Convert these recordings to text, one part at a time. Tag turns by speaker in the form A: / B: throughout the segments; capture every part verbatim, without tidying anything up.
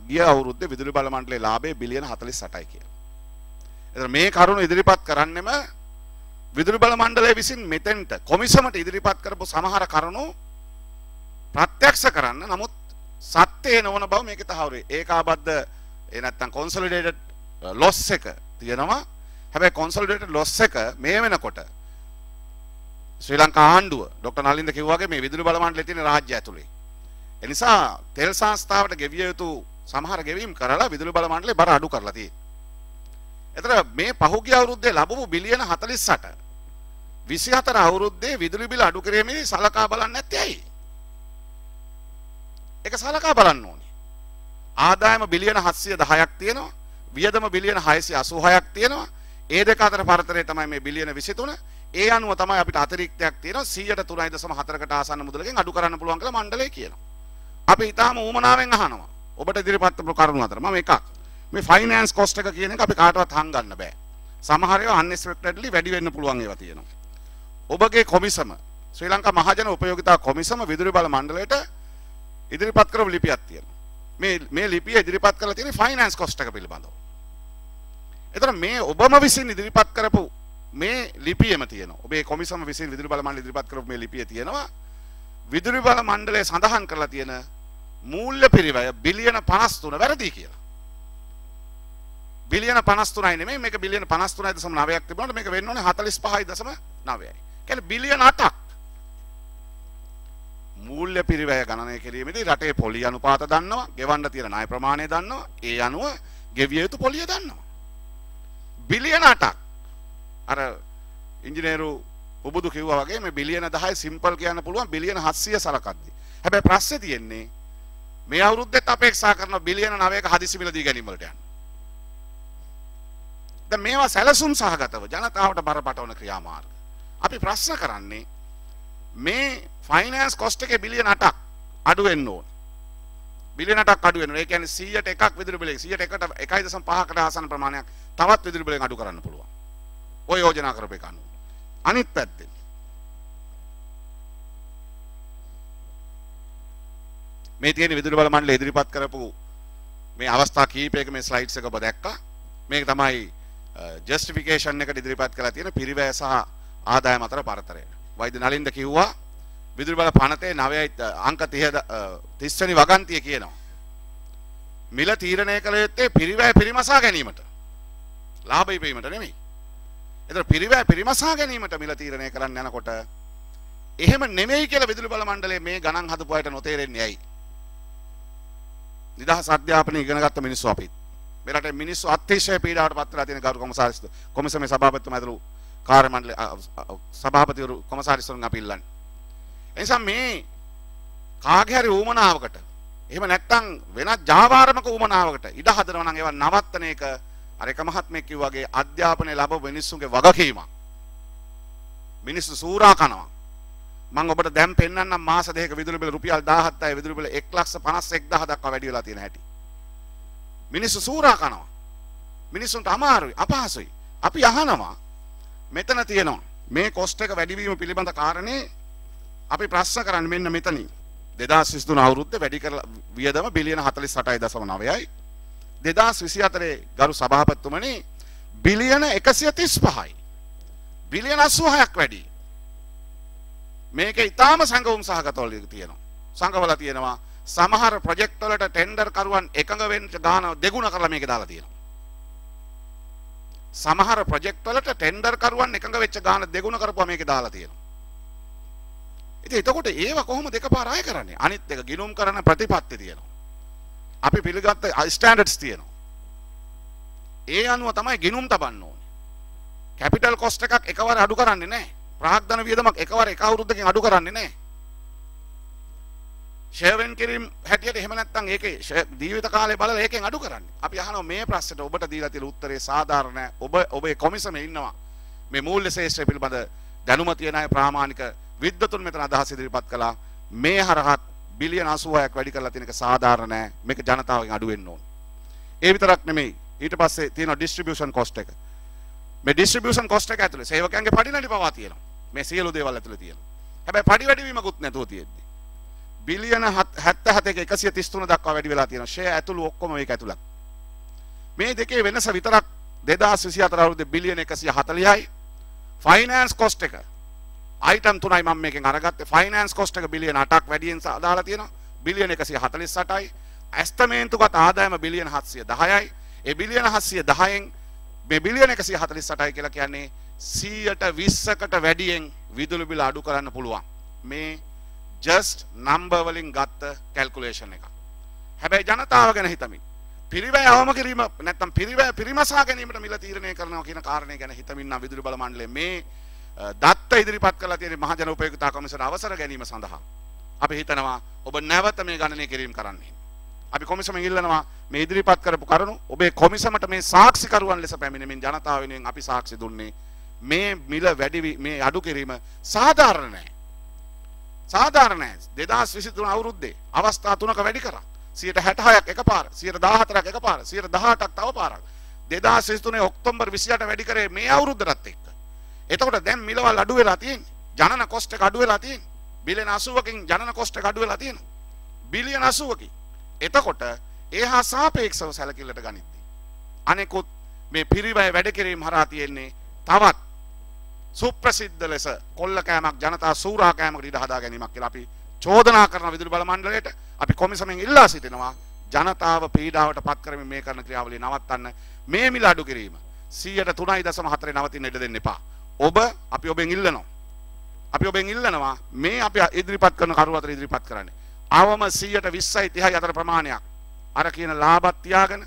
A: ගිය අවුරුද්දේ විදුලි බල මණ්ඩලයේ ලාභය බිලියන හතළිස් අටයි කියලා. එතන මේ කරුණු ඉදිරිපත් කරන්නෙම විදුලි බල මණ්ඩලය විසින් මෙතෙන්ට කොමිසමට ඉදිරිපත් කරපු සමහර කරුණු ප්‍රත්‍යක්ෂ කරන්න. නමුත් සත්‍යය නොවන බව මේකේ තහවුරු. ඒකාබද්ධ ඒ නැත්තම් කොන්සොලිඩේටඩ් ලොස් එක තියෙනවා. හැබැයි කොන්සොලිඩේටඩ් ලොස් එක මේ වෙනකොට ශ්‍රී ලංකා ආණ්ඩුව ડોક્ટર නලින්ද කිව්වා වගේ මේ විදුලි බල මණ්ඩලයේ තියෙන රාජ්‍ය ඇතුලේ. ඒ නිසා තෙල් සංස්ථාවට ගෙවිය යුතු සමහර ගෙවීම් කරලා විදුලි බල මණ්ඩලේ බර අඩු කරලා තියෙනවා. එතන මේ පහුගිය අවුරුද්දේ ලැබපු බිලියන හතළිස් අට විසි හතර අවුරුද්දේ විදුලි බිල අඩු කිරීමේදී සලකා බලන්නේ නැත්තේ ඇයි? ඒක සලකා බලන්න ඕනේ. ආදායම බිලියන හත්සිය දහයක් තියෙනවා. වියදම බිලියන හයසිය අසූහයක් තියෙනවා. ඒ දෙක අතර පරතරය තමයි මේ බිලියන විසි තුන. ඒ අනුව තමයි අපිට අතිරික්තයක් තියෙනවා සියයට තුනයි දශම හතරකට ආසන්න මුදලකින් අඩු කරන්න පුළුවන් කියලා මණ්ඩලය කියනවා. අපි ඊටාම ඌමනාවෙන් අහනවා. ඔබට ඉදිරිපත් කරපු කරුණු අතර මම එකක් මේ ෆයිනෑන්ස් කොස්ට් එක කියන එක අපි කාටවත් හංගන්න බෑ. සමහර ඒවා අන්එක්ස්පෙක්ටඩ්ලි වැඩි වෙන්න පුළුවන් ඒවා තියෙනවා. ඔබගේ කොමිසම ශ්‍රී ලංකා මහජන උපයෝගිතා කොමිසම විදුලි බල මණ්ඩලයට ඉදිරිපත් කරපු ලිපියක් තියෙනවා. මේ මේ ලිපිය ඉදිරිපත් කරලා තියෙන්නේ ෆයිනෑන්ස් කොස්ට් එක පිළිබඳව. එතන මේ ඔබම විසින් ඉදිරිපත් කරපු මේ ලිපියෙම තියෙනවා. ඔබේ කොමිසම විසින් විදුලි බල මණ්ඩලය ඉදිරිපත් කරපු මේ ලිපිය තියෙනවා. විදුලි බල මණ්ඩලය සඳහන් කරලා තියෙන මූල්‍ය පිරිවැය බිලියන පනස් තුන වැරදි කියලා. බිලියන පනස් තුනයි නෙමෙයි මේක බිලියන පනස් තුනයි දශම නවයක් තිබුණාට මේක වෙන්න ඕනේ හතළිස් පහයි දශම නවයයි. කියන්නේ බිලියන අටක්. මූල්‍ය පිරිවැය ගණනය කිරීමේදී රටේ පොලි අනුපාත දන්නවා, ගෙවන්න තියෙන ණය ප්‍රමාණය දන්නවා, ඒ අනුව ගෙවිය යුතු පොලිය දන්නවා. බිලියන අටක්. අර ඉංජිනේරු උබුදු කිව්වා වගේ මේ බිලියන දහය සිම්පල් කියන්න පුළුවන් බිලියන හත්සිය සලකද්දි. හැබැයි ප්‍රශ්නේ තියෙන්නේ මේ අවුරුද්දෙත් අපේක්ෂා කරන බිලියන නවයක හදිසි මිල දී ගැනීම වලට යන්න. දැන් මේවා සැලසුම් සහගතව ජනතාවට බරපතල ක්‍රියාමාර්ග. අපි ප්‍රශ්න කරන්නේ මේ ෆයිනෑන්ස් කොස්ට් එකේ බිලියන අටක් අඩු වෙන්න ඕන. බිලියන අටක් අඩු වෙනවා. ඒ කියන්නේ සීයට එකක් විදුලි බිලේ සීයට එකට එකයි දශම පහකට ආසන්න ප්‍රමාණයක් තවත් විදුලි බිලෙන් අඩු කරන්න පුළුවන්. ඔය යෝජනා කරපු එක අනුව. අනිත් පැත්තෙන් මේ තියෙන විදුලි බල මණ්ඩලය ඉදිරිපත් කරපු මේ අවස්ථා කීපයක මේ ස්ලයිඩ්ස් එක ඔබ දැක්කා. මේක තමයි ජස්ටිෆිකේෂන් එකට ඉදිරිපත් කරලා තියෙන පිරිවැය සහ ආදායම අතර පරතරය. වෛද්‍ය නලින්ද කිව්වා විදුලි බල පනතේ නවයයි අංක තිස් වෙනි වගන්තිය කියනවා. මිල තීරණය කළ යුත්තේ පිරිවැය පිරිමසා ගැනීමට. ලාභ ඉපීමට නෙමෙයි. ඒතර පිරිවැය පිරිමසා ගැනීමට මිල තීරණය කරන්න යනකොට එහෙම නෙමෙයි කියලා විදුලි බල මණ්ඩලයේ මේ ගණන් හදපු අයට නොතේරෙන්නේ ඇයි? නිදහස් අධ්‍යාපනය ඉගෙන ගත්ත මිනිස්සු අපිත්. මේ රටේ මිනිස්සු අතිශය පීඩාවට පත් වෙලා තියෙන ගෞරව කොමසාරිස් කොමිසමේ සභාපතිතුමා ඇතුළු කාර්ය මණ්ඩල සභාපතිවරු කොමසාරිස්වරුන් අපි ඉල්ලන්නේ. ඒ නිසා මේ කාගේ හරි ඌමනාවකට එහෙම නැත්නම් වෙනත් ජාවාරමක ඌමනාවකට ඉඩ හදනවා නම් ඒවා නවත්තන එක අර එක මහත්මයෙක් කිව්වා වගේ අධ්‍යාපනය ලැබව මිනිස්සුන්ගේ වගකීමක්. මිනිස්සු සූරා කනවා. මම ඔබට දැන් පෙන්නන්නම් මාස දෙකක විදුලි බිල රුපියල් දහහත්යි විදුලි බිල එක ලක්ෂ පනස් එක් දහස් දක්වා වැඩි වෙලා තියෙන හැටි. මිනිස්සු සූරා කනවා. මිනිස්සුන්ට අමාරුයි, අපහසුයි. අපි අහනවා මෙතන තියෙනවා මේ කොස්ට් එක වැඩි වීම පිළිබඳ කාරණේ අපි ප්‍රශ්න කරන්නේ මෙන්න මෙතනින්. දෙදාස් විසි තුන අවුරුද්දේ වැඩි කරලා වියදම බිලියන හතළිස් අටයි දශම නවයයි. දෙදාස් විසි හතරේ ගරු සභාපතිතුමනි බිලියන එකසිය තිස් පහයි. බිලියන අසූහයක් වැඩි. මේක ඊටාම සංගවුම් සහගතවල තියෙනවා. සංගවලා තියෙනවා සමහර ප්‍රොජෙක්ට් වලට ටෙන්ඩර් කරුවන් එකඟ වෙන්න ගාන දෙගුණ කරලා මේක දාලා තියෙනවා. සමහර ප්‍රොජෙක්ට් වලට ටෙන්ඩර් කරුවන් එකඟ වෙච්ච ගාන දෙගුණ කරපුවා මේක දාලා තියෙනවා. ඉතින් එතකොට ඒව කොහොමද එකපාර ආය කරන්නේ? අනිත් එක ගිණුම් කරන ප්‍රතිපත්ති තියෙනවා. අපි පිළිගත්ත ස්ටෑන්ඩඩ්ස් තියෙනවා. ඒ අනුව තමයි ගිණුම් තබන්න ඕනේ. කැපිටල් කොස්ට් එකක් එකවර අඩු කරන්නේ නැහැ. ප්‍රාග්ධන වියදමක් එකවර එක අවුරුද්දකින් අඩු කරන්නේ නැහැ. ෂෙයරෙන් කිරීම හැටියට එහෙම නැත්නම් ඒකේ ජීවිත කාලය බලලා ඒකෙන් අඩු කරන්නේ. අපි අහනවා මේ ප්‍රශ්නෙට ඔබට දීලා තියෙන උත්තරේ සාධාරණ ඔබ ඔබේ කොමිසමේ ඉන්නවා. මේ මූල්‍ය ශේෂ්ත්‍රය පිළිබඳ දැනුම තියන අය ප්‍රාමාණික විද්වතුන් මෙතන අදහස් ඉදිරිපත් කළා. මේ හරහත් බිලියන අසූහයක් වැඩි කරලා තියෙන එක සාධාරණ නැහැ. මේක ජනතාවගෙන් අඩු වෙන්න ඕනේ. ඒ විතරක් නෙමෙයි. ඊට පස්සේ තියෙනවා ඩිස්ට්‍රිබියුෂන් කොස්ට් එක. මේ ඩිස්ට්‍රිබියුෂන් කොස්ට් එක ඇතුලේ සේවකයන්ගේ පඩිනඩි පවා තියෙනවා. මේ සියලු දේවල් ඇතුලේ තියෙනවා. හැබැයි පඩි වැඩි වීමකුත් නැතුව තියෙද්දි බිලියන හැත්තෑ එකසිය තිස් තුන දක්වා වැඩි වෙලා තියෙනවා. ෂෙයා ඇතුළු ඔක්කොම මේක ඇතුළත්. මේ දෙකේ වෙනස විතරක් දෙදාස් විසිහතර අවුරුද්දේ බිලියන එකසිය හතළිහයි. ෆයිනෑන්ස් කොස්ට් එක අයිටම් තුනයි මම මේකෙන් අරගත්තේ. ෆයිනෑන්ස් කොස්ට් එක බිලියන අටක් වැඩියෙන් දාලා තියෙනවා. බිලියන එකසිය හතළිස් අටයි. ඇස්තමේන්තුගත ආදායම බිලියන හත්සිය දහයයි. ඒ බිලියන හත්සිය දහයෙන් මේ බිලියන එකසිය හතළිස් අටයි කියලා කියන්නේ සීයට විස්සකට වැඩියෙන් විදුලි බිල අඩු කරන්න පුළුවන්. මේ just number වලින් ගත්ත calculation එක. හැබැයි ජනතාව ගැන හිතමින් පිරිවැය අවම කිරීම නැත්නම් පිරිවැය පිරිමසා ගැනීමට මිල තීරණය කරනවා කියන කාරණේ ගැන හිතමින් නම් විදුලි බල මණ්ඩලය මේ දත්ත ඉදිරිපත් කළා තියෙන මහජන උපයෝගිතා කමිෂන අවසර ගැනීම සඳහා අපි හිතනවා ඔබ නැවත මේ ගණනය කිරීම කරන්න. අපි කොමිසමෙන් ඉල්ලනවා මේ ඉදිරිපත් කරපු කරුණු ඔබේ කොමිසමට මේ සාක්ෂිකරුවන් ලෙස පැමිණෙමින් ජනතාව වෙනුවෙන් අපි සාක්ෂි දුන්නේ මේ මිල වැඩි මේ අඩු කිරීම සාධාරණ නැහැ. සාධාරණ නැහැ. දෙදාස් විසිතුන අවුරුද්දේ අවස්ථා තුනක වැඩි කරා. සියයට හැටහයක් එකපාර, සියයට දාහතරක් එකපාර, සියයට දහඅටක් තව පාරක්. දෙදාස් විසිතුනේ ඔක්තෝබර් විසිඅට වැඩි කරේ මේ අවුරුද්දටත් එක්ක. එතකොට දැන් මිලවල් අඩු වෙලා තියෙන්නේ. ජනන කොස්ට් එක අඩු වෙලා තියෙන්නේ. බිලියන අසූවකින් ජනන කොස්ට් එක අඩු වෙලා තියෙනවා. බිලියන අසූවකින්. එතකොට ඒහා සාපේක්ෂව සැලකිල්ලට ගනිද්දී අනෙකුත් මේ පිරිවැය වැඩ කිරීම හරහා තියෙන්නේ තවත් සුප්‍රසිද්ධ ලෙස කොල්ල කෑමක් ජනතා සූරා කෑමකට ඉඩ හදා ගැනීමක් කියලා අපි චෝදනා කරන විදුලි බල මණ්ඩලයට අපි කොමිසමෙන් ඉල්ලා සිටිනවා ජනතාව පීඩාවට පත් කරමින් මේ කරන ක්‍රියාවලිය නවත්තන්න. මේ මිල අඩු කිරීම සියයට තුනයි දශම හතරේ නවතින්න ඉඩ දෙන්න එපා. ඔබ අපි ඔබෙන් ඉල්ලනවා. අපි ඔබෙන් ඉල්ලනවා මේ අපි ඉදිරිපත් කරන කරුණු අතර ඉදිරිපත් කරන්නේ. අවම සියයට විස්සයි තිහයි අතර ප්‍රමාණයක් අර කියන ලාභත් තියාගෙන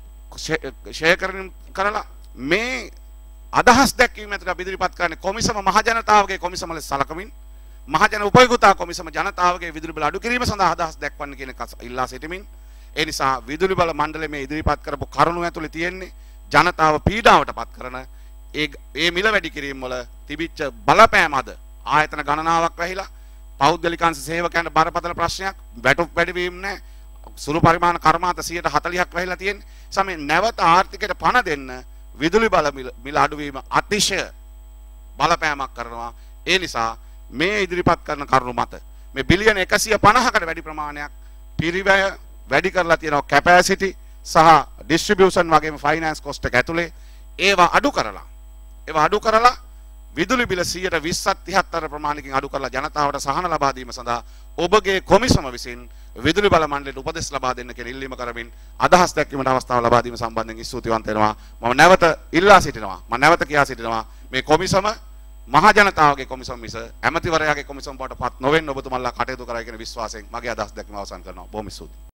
A: ෂෙයාර් කරලා මේ අදහස් දැක්වීම ඇතුළත අපි ඉදිරිපත් කරන්නේ කොමිසම මහජනතාවගේ කොමිසම ලෙස සලකමින් මහජන උපයෝගිතා කොමිසම ජනතාවගේ විදුලි බල අඩු කිරීම සඳහා අදහස් දක්වන්න කියන ඉල්ලා සිටිමින් ඒ නිසා විදුලි බල මණ්ඩලය මේ ඉදිරිපත් කරපු කරුණු ඇතුළේ තියෙන්නේ ජනතාව පීඩාවට පත් කරන ඒ ඒ මිල වැඩි කිරීම වල තිබිච්ච බලපෑම අද ආයතන ගණනාවක් වැහිලා පෞද්ගලිකාංශ සේවකයන්ට බරපතල ප්‍රශ්නයක් වැටුප් වැඩිවීම නැහැ සුළු පරිමාණ කර්මාන්ත සියයට හතළිහක් වැහිලා තියෙන්නේ. සමේ නැවත ආර්ථිකයට පණ දෙන්න විදුලි බල මිල අඩුවීම අතිශය බලපෑමක් කරනවා. ඒ නිසා මේ ඉදිරිපත් කරන කරුණු මත මේ බිලියන එකසිය පනහකට වැඩි ප්‍රමාණයක් පිරිවැය වැඩි කරලා තියෙනවා කැපැසිටි සහ ඩිස්ට්‍රිබියුෂන් වගේම ෆයිනෑන්ස් කොස්ට් එක ඇතුලේ ඒවා අඩු කරලා ඒවා අඩු කරලා විදුලි බිල සියයට විස්සක් තිහක් අතර ප්‍රමාණයකින් අඩු කරලා ජනතාවට සහන ලබා දීම සඳහා ඔබගේ කොමිසම විසින් විදුලි බල මණ්ඩලයට උපදෙස් ලබා දෙන්න කියලා ඉල්ලීම කරමින් අදහස් දැක්වීමට අවස්ථාව ලබා දීම සම්බන්ධයෙන් ස්තුතිවන්ත වෙනවා. මම නැවත ඉල්ලා සිටිනවා. මම නැවත කියා සිටිනවා මේ කොමිසම මහ ජනතාවගේ කොමිසම මිස ඇමතිවරයාගේ කොමිසම බවට පත් නොවෙන්න ඔබතුමන්ලා කටයුතු කරයි කියන විශ්වාසයෙන් මගේ අදහස් දැක්වීම අවසන් කරනවා. බොහොම ස්තුතියි.